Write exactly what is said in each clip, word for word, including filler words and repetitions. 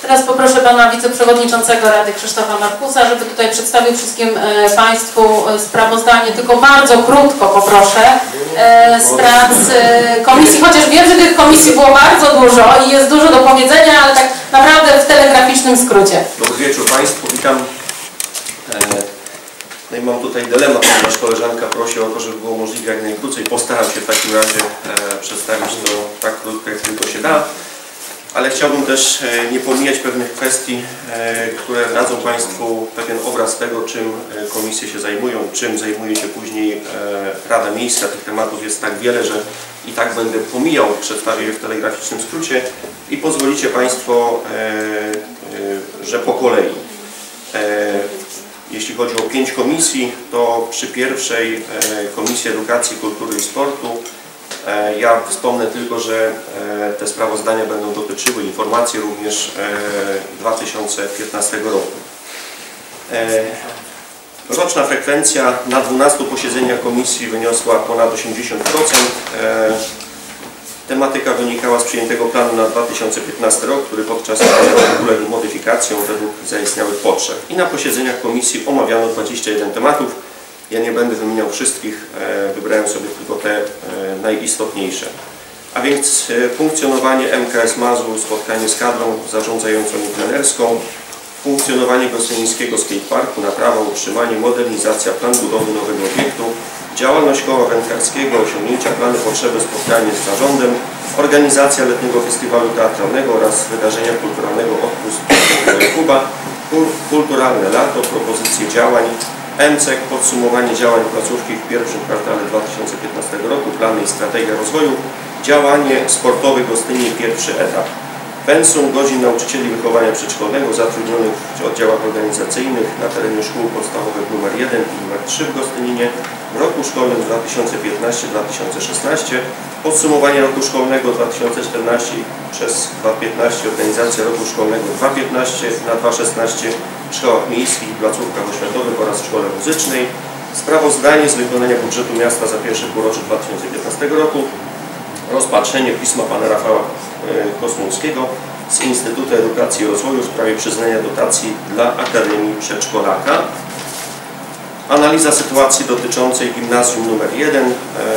Teraz poproszę pana wiceprzewodniczącego Rady Krzysztofa Markusa, żeby tutaj przedstawił wszystkim Państwu sprawozdanie, tylko bardzo krótko poproszę, z prac komisji, chociaż wiem, że tych komisji było bardzo dużo i jest dużo do powiedzenia, ale tak naprawdę w telegraficznym skrócie. Dobry wieczór Państwu, witam. No i mam tutaj dylemat, ponieważ koleżanka prosi o to, żeby było możliwie jak najkrócej. Postaram się w takim razie przedstawić to tak krótko, jak tylko się da. Ale chciałbym też nie pomijać pewnych kwestii, które dadzą Państwu pewien obraz tego, czym komisje się zajmują, czym zajmuje się później Rada Miejska. Tych tematów jest tak wiele, że i tak będę pomijał, przedstawię je w telegraficznym skrócie i pozwolicie Państwo, że po kolei. Jeśli chodzi o pięć komisji, to przy pierwszej Komisji Edukacji, Kultury i Sportu ja wspomnę tylko, że te sprawozdania będą dotyczyły informacji również dwa tysiące piętnastego roku. Roczna frekwencja na dwunastu posiedzeniach komisji wyniosła ponad osiemdziesiąt procent. Tematyka wynikała z przyjętego planu na dwa tysiące piętnasty rok, który podczas uległ modyfikacjom według zaistniałych potrzeb. I na posiedzeniach komisji omawiano dwadzieścia jeden tematów. Ja nie będę wymieniał wszystkich, wybrałem sobie tylko te najistotniejsze. A więc funkcjonowanie M K S Mazur, spotkanie z kadrą zarządzającą i trenerską, funkcjonowanie Gostynińskiego skateparku, naprawa, utrzymanie, modernizacja, plan budowy nowego obiektu, działalność koła wędkarskiego, osiągnięcia, plany, potrzeby, spotkanie z zarządem, organizacja letniego festiwalu teatralnego oraz wydarzenia kulturalnego Odpust Kuba, kulturalne lato, propozycje działań, M C E K, podsumowanie działań placówki w pierwszym kwartale dwa tysiące piętnastego roku, plany i strategia rozwoju, działanie sportowe Gostynie, pierwszy etap. Pensum godzin nauczycieli wychowania przedszkolnego zatrudnionych w oddziałach organizacyjnych na terenie szkół podstawowych numer jeden i numer trzy w Gostyninie w roku szkolnym dwa tysiące piętnasty dwa tysiące szesnasty. Podsumowanie roku szkolnego dwa tysiące czternasty przez dwa tysiące piętnasty, organizacja roku szkolnego dwa tysiące piętnasty na dwa tysiące szesnasty w szkołach miejskich, placówkach oświatowych oraz w szkole muzycznej. Sprawozdanie z wykonania budżetu miasta za pierwsze półrocze dwa tysiące piętnastego roku. Rozpatrzenie pisma pana Rafała Kosmulskiego z Instytutu Edukacji i Rozwoju w sprawie przyznania dotacji dla Akademii Przedszkolaka. Analiza sytuacji dotyczącej gimnazjum numer jeden.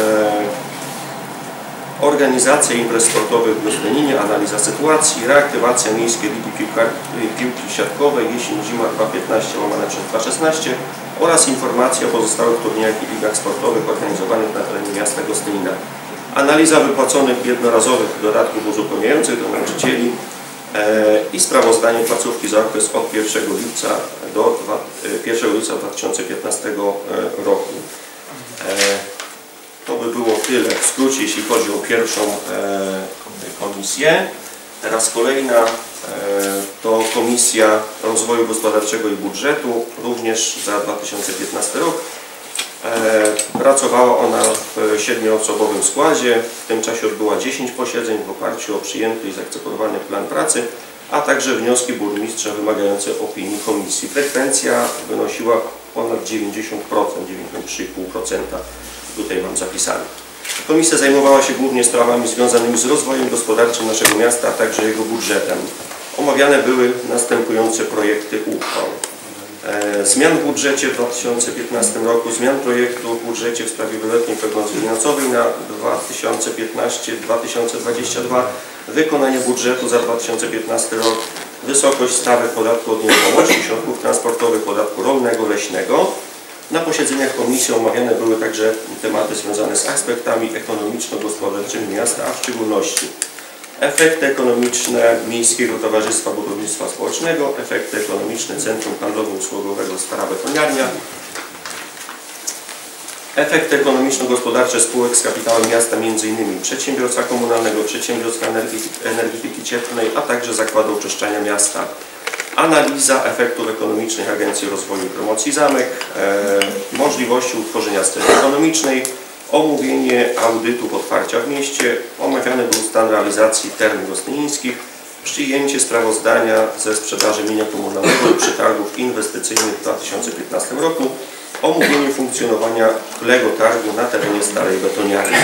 Organizacja imprez sportowych w Gostyninie, analiza sytuacji, reaktywacja miejskiej ligi piłki siatkowej jesień-zima dwa tysiące piętnaście łamane przez dwa tysiące szesnaście oraz informacja o pozostałych turniejach i ligach sportowych organizowanych na terenie miasta Gostynina. Analiza wypłaconych jednorazowych dodatków uzupełniających do nauczycieli e, i sprawozdanie placówki za okres od pierwszego lipca do pierwszego lipca dwa tysiące piętnastego roku. E, to by było tyle w skrócie, jeśli chodzi o pierwszą e, komisję. Teraz kolejna e, to Komisja Rozwoju Gospodarczego i Budżetu, również za dwa tysiące piętnasty rok. Pracowała ona w siedmioosobowym składzie, w tym czasie odbyła dziesięć posiedzeń w oparciu o przyjęty i zaakceptowany plan pracy, a także wnioski burmistrza wymagające opinii komisji. Frekwencja wynosiła ponad dziewięćdziesiąt procent, dziewięćdziesiąt trzy i pół procent, tutaj mam zapisane. Komisja zajmowała się głównie sprawami związanymi z rozwojem gospodarczym naszego miasta, a także jego budżetem. Omawiane były następujące projekty uchwał. Zmian w budżecie w dwa tysiące piętnastym roku, zmian projektu w budżecie w sprawie wieloletniej prognozy finansowej na dwa tysiące piętnasty do dwa tysiące dwudziestego drugiego, wykonanie budżetu za dwa tysiące piętnasty rok, wysokość stawek podatku od nieruchomości, środków transportowych, podatku rolnego, leśnego. Na posiedzeniach komisji omawiane były także tematy związane z aspektami ekonomiczno-gospodarczymi miasta, a w szczególności efekty ekonomiczne Miejskiego Towarzystwa Budownictwa Społecznego, efekty ekonomiczne Centrum Handlowo-Usługowego Stara Betoniarnia, efekty ekonomiczno-gospodarcze spółek z kapitałem miasta, między innymi przedsiębiorstwa komunalnego, przedsiębiorstwa energetyki cieplnej, a także zakładu oczyszczania miasta. Analiza efektów ekonomicznych Agencji Rozwoju i Promocji Zamek, e, możliwości utworzenia strefy ekonomicznej, omówienie audytów otwarcia w mieście, omawiany był stan realizacji termin gostynińskich, przyjęcie sprawozdania ze sprzedaży mienia komunalnego i przetargów inwestycyjnych w dwa tysiące piętnastym roku, omówienie funkcjonowania Lego targu na terenie Starej Betoniarni.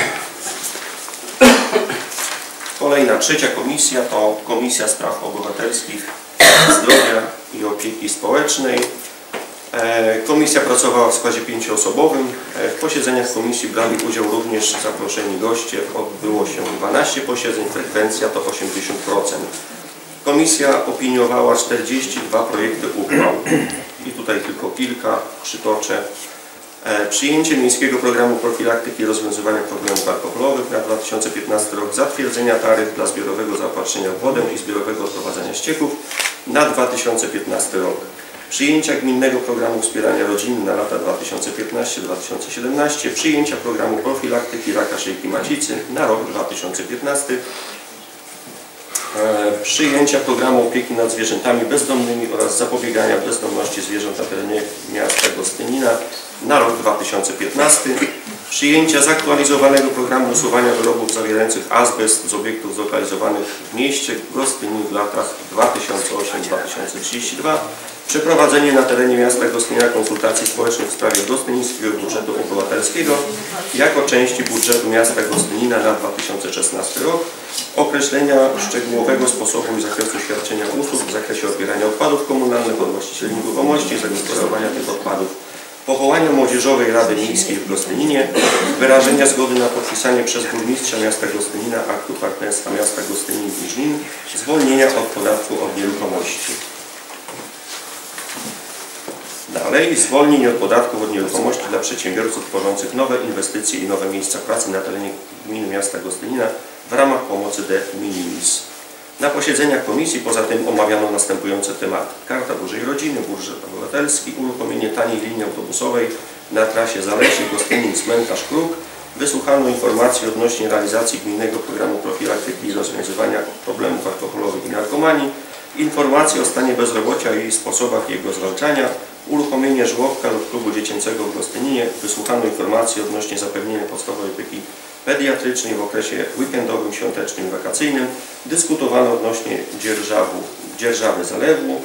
Kolejna, trzecia komisja to Komisja Spraw Obywatelskich. zdrowia i opieki społecznej. Komisja pracowała w składzie pięcioosobowym. W posiedzeniach komisji brali udział również zaproszeni goście. Odbyło się dwanaście posiedzeń, frekwencja to osiemdziesiąt procent. Komisja opiniowała czterdzieści dwa projekty uchwał i tutaj tylko kilka przytoczę. Przyjęcie Miejskiego Programu Profilaktyki i Rozwiązywania Problemów Alkoholowych na dwa tysiące piętnasty rok, zatwierdzenia taryf dla zbiorowego zaopatrzenia w wodę i zbiorowego odprowadzania ścieków na dwa tysiące piętnasty rok. Przyjęcia Gminnego Programu Wspierania Rodziny na lata dwa tysiące piętnasty do dwa tysiące siedemnastego, przyjęcia Programu Profilaktyki Raka Szyjki Macicy na rok dwa tysiące piętnasty, e, przyjęcia Programu Opieki nad Zwierzętami Bezdomnymi oraz Zapobiegania Bezdomności Zwierząt na terenie miasta Gostynina na rok dwa tysiące piętnasty, przyjęcia zaktualizowanego Programu Usuwania Wyrobów zawierających azbest z obiektów zlokalizowanych w mieście Gostynin w latach dwa tysiące ósmy do dwa tysiące trzydziestego drugiego, przeprowadzenie na terenie miasta Gostynina konsultacji społecznych w sprawie gostynińskiego budżetu obywatelskiego jako części budżetu miasta Gostynina na dwa tysiące szesnasty rok, określenia szczegółowego sposobu i zakresu świadczenia usług w zakresie odbierania odpadów komunalnych od właścicieli nieruchomości i zagospodarowania tych odpadów, powołania Młodzieżowej Rady Miejskiej w Gostyninie, wyrażenia zgody na podpisanie przez burmistrza miasta Gostynina aktu partnerstwa miasta Gostynin i Żnin, zwolnienia od podatku od nieruchomości. Dalej, zwolnień od podatków od nieruchomości dla przedsiębiorców tworzących nowe inwestycje i nowe miejsca pracy na terenie gminy miasta Gostynina w ramach pomocy de minimis. Na posiedzeniach komisji poza tym omawiano następujące tematy: Karta Dużej Rodziny, budżet obywatelski, uruchomienie taniej linii autobusowej na trasie Zalesie, Gostynin, Cmentarz, Kruk, wysłuchano informacji odnośnie realizacji Gminnego Programu Profilaktyki i Rozwiązywania Problemów Alkoholowych i Narkomanii, informacje o stanie bezrobocia i sposobach jego zwalczania, uruchomienie żłobka lub klubu dziecięcego w Gostyninie, wysłuchano informacji odnośnie zapewnienia podstawowej opieki pediatrycznej w okresie weekendowym, świątecznym i wakacyjnym, dyskutowano odnośnie dzierżawu, dzierżawy zalewu,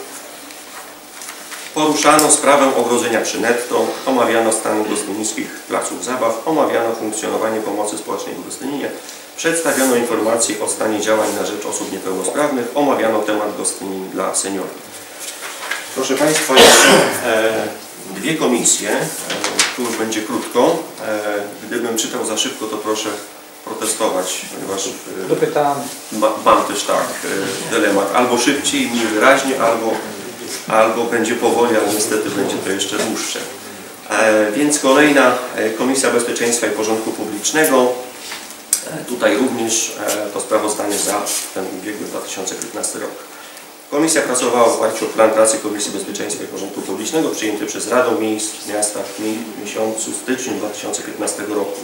poruszano sprawę ogrodzenia przy netto, omawiano stan gostynińskich placów zabaw, omawiano funkcjonowanie pomocy społecznej w Gostyninie, przedstawiono informacje o stanie działań na rzecz osób niepełnosprawnych, omawiano temat Gostynin dla seniorów. Proszę Państwa, jeszcze e, dwie komisje, e, tu już będzie krótko. E, gdybym czytał za szybko, to proszę protestować, ponieważ e, ma, mam też tak e, dylemat. Albo szybciej, mniej wyraźnie, albo, albo będzie powoli, ale niestety będzie to jeszcze dłuższe. E, więc kolejna e, Komisja Bezpieczeństwa i Porządku Publicznego. E, tutaj również e, to sprawozdanie za ten ubiegły dwa tysiące piętnasty rok. Komisja pracowała w oparciu o plan pracy Komisji Bezpieczeństwa i Porządku Publicznego przyjęty przez Radę Miejsk Miasta w miesiącu styczniu dwa tysiące piętnastego roku.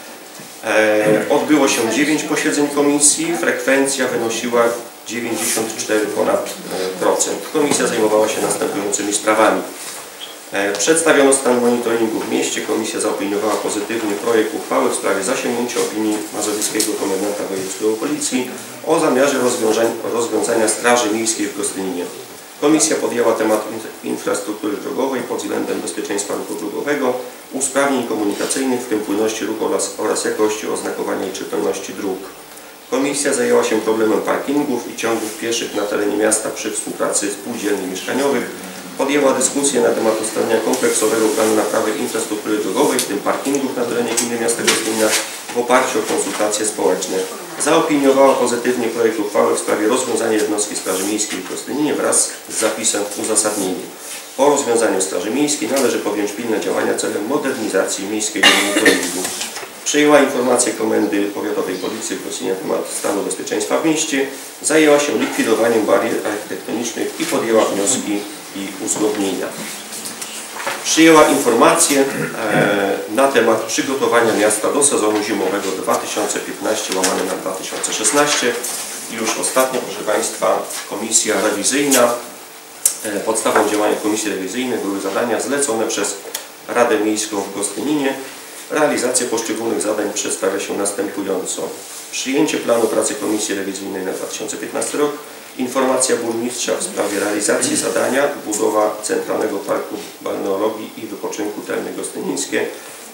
E, odbyło się dziewięć posiedzeń komisji, frekwencja wynosiła dziewięćdziesiąt cztery ponad procent. Komisja zajmowała się następującymi sprawami. E, przedstawiono stan monitoringu w mieście. Komisja zaopiniowała pozytywnie projekt uchwały w sprawie zasięgnięcia opinii Mazowieckiego Komendanta Wojewódzkiego Policji o zamiarze rozwiązania, rozwiązania Straży Miejskiej w Gostyninie. Komisja podjęła temat infrastruktury drogowej pod względem bezpieczeństwa ruchu drogowego, usprawnień komunikacyjnych, w tym płynności ruchu oraz, oraz jakości oznakowania i czytelności dróg. Komisja zajęła się problemem parkingów i ciągów pieszych na terenie miasta przy współpracy spółdzielni mieszkaniowych. Podjęła dyskusję na temat ustalenia kompleksowego planu naprawy infrastruktury drogowej, w tym parkingów na terenie gminy miasta Gostynina w oparciu o konsultacje społeczne. Zaopiniowała pozytywnie projekt uchwały w sprawie rozwiązania jednostki Straży Miejskiej w Gostyninie wraz z zapisem w uzasadnieniu. Po rozwiązaniu Straży Miejskiej należy podjąć pilne działania celem modernizacji miejskiego monitoringu. Przyjęła informację Komendy Powiatowej Policji w Gostyninie na temat stanu bezpieczeństwa w mieście, zajęła się likwidowaniem barier architektonicznych i podjęła wnioski i uzgodnienia. Przyjęła informację e, na temat przygotowania miasta do sezonu zimowego dwa tysiące piętnasty łamane na dwa tysiące szesnasty. I już ostatnio, proszę Państwa, komisja rewizyjna. E, podstawą działania komisji rewizyjnej były zadania zlecone przez Radę Miejską w Gostyninie. Realizacja poszczególnych zadań przedstawia się następująco. Przyjęcie planu pracy komisji rewizyjnej na dwa tysiące piętnasty rok. Informacja burmistrza w sprawie realizacji zadania budowa Centralnego Parku Balneologii i Wypoczynku Termy Gostynińskie.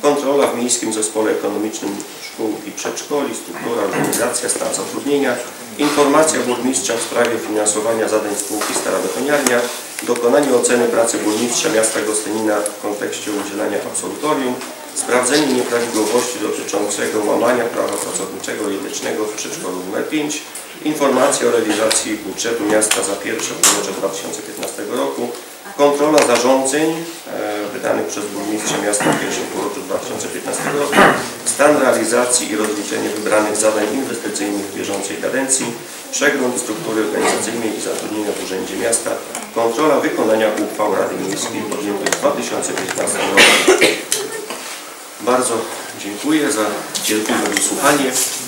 kontrola w Miejskim Zespole Ekonomicznym Szkół i Przedszkoli, struktura, organizacja, stan zatrudnienia, informacja burmistrza w sprawie finansowania zadań spółki Stara Betoniarnia, dokonanie oceny pracy burmistrza miasta Gostynina w kontekście udzielania absolutorium, sprawdzenie nieprawidłowości dotyczącego łamania prawa pracowniczego i etycznego w przedszkolu nr pięć, informacja o realizacji budżetu miasta za pierwsze półrocze dwa tysiące piętnastego roku, kontrola zarządzeń e, wydanych przez burmistrza miasta w pierwszym półroczu dwa tysiące piętnastego roku, stan realizacji i rozliczenie wybranych zadań inwestycyjnych w bieżącej kadencji, przegląd struktury organizacyjnej i zatrudnienia w Urzędzie Miasta, kontrola wykonania uchwał Rady Miejskiej podjętych w dwa tysiące piętnastym roku. Bardzo dziękuję za cierpliwe wysłuchanie.